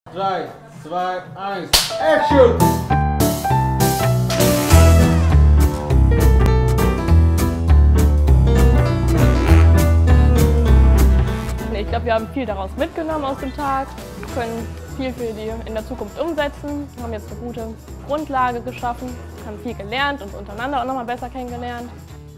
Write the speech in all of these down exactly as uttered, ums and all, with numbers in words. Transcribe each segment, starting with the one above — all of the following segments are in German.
drei, zwei, eins, Action! Ich glaube, wir haben viel daraus mitgenommen aus dem Tag, können viel für die in der Zukunft umsetzen, haben jetzt eine gute Grundlage geschaffen, haben viel gelernt und untereinander auch noch mal besser kennengelernt.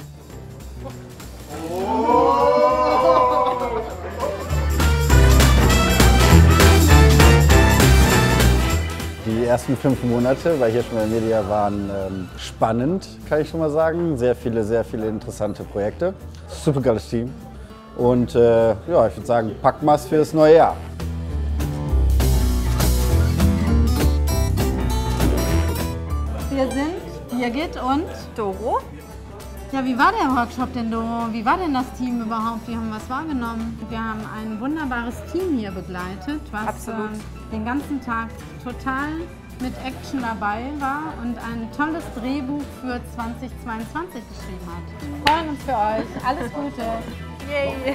Die ersten fünf Monate bei Hirschmeier Media waren ähm, spannend, kann ich schon mal sagen. Sehr viele, sehr viele interessante Projekte. Super geiles Team. Und äh, ja, ich würde sagen, Packmas für das neue Jahr. Wir sind Birgit und Doro. Ja, wie war der Workshop denn, Doro? Wie war denn das Team überhaupt? Wie haben wir was wahrgenommen? Wir haben ein wunderbares Team hier begleitet, was äh, den ganzen Tag total mit Action dabei war und ein tolles Drehbuch für zweitausendzweiundzwanzig geschrieben hat. Wir freuen uns für euch. Alles Gute. Yay!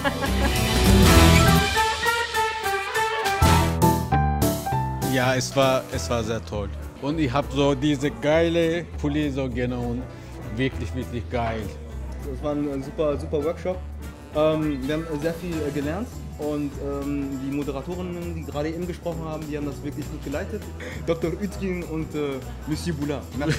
Ja, es war, es war sehr toll. Und ich habe so diese geile Pulli so genommen. Wirklich, wirklich geil. Es war ein super, super Workshop. Ähm, wir haben sehr viel äh, gelernt und ähm, die Moderatorinnen, die gerade eben gesprochen haben, die haben das wirklich gut geleitet. Doktor Ütkin und äh, Monsieur Boulin. Merci.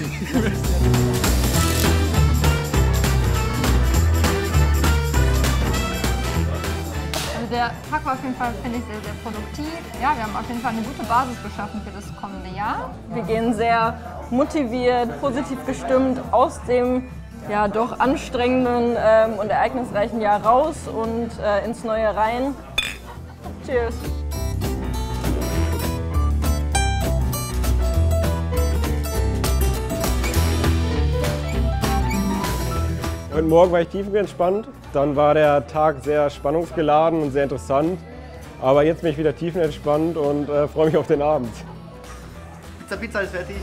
Also der Tag war auf jeden Fall, finde ich, sehr, sehr produktiv. Ja, wir haben auf jeden Fall eine gute Basis geschaffen für das kommende Jahr. Wir gehen sehr motiviert, positiv gestimmt aus dem ja, doch anstrengenden ähm, und ereignisreichen Jahr raus und äh, ins neue rein. Cheers! Heute Morgen war ich tiefenentspannt, dann war der Tag sehr spannungsgeladen und sehr interessant. Aber jetzt bin ich wieder tiefenentspannt und äh, freue mich auf den Abend. Pizza, Pizza ist fertig.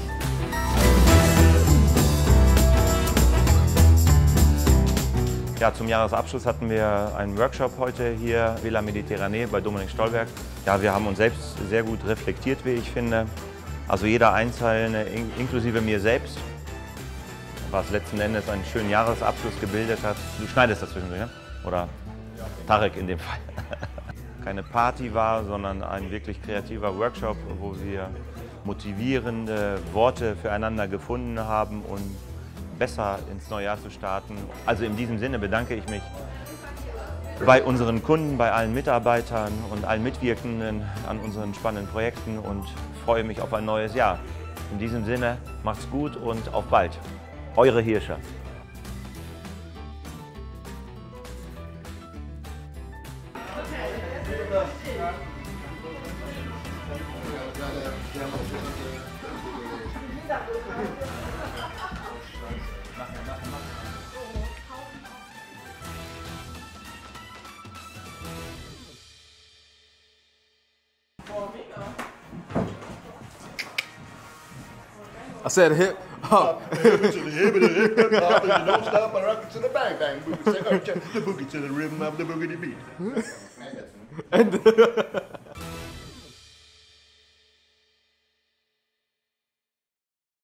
Ja, zum Jahresabschluss hatten wir einen Workshop heute hier, Villa Mediterranee bei Dominik Stolberg. Ja, wir haben uns selbst sehr gut reflektiert, wie ich finde. Also jeder Einzelne, in inklusive mir selbst, was letzten Endes einen schönen Jahresabschluss gebildet hat. Du schneidest das zwischendurch, ne? Oder Tarek in dem Fall. Keine Party war, sondern ein wirklich kreativer Workshop, wo wir motivierende Worte füreinander gefunden haben und besser ins neue Jahr zu starten. Also in diesem Sinne bedanke ich mich bei unseren Kunden, bei allen Mitarbeitern und allen Mitwirkenden an unseren spannenden Projekten und freue mich auf ein neues Jahr. In diesem Sinne, macht's gut und auf bald. Eure Hirscher. I said hip hop. To the hip of the hip hop, and you don't stop, I rock it to the bang bang boogie. Say, oh, the boogie to the rhythm of the boogity beat.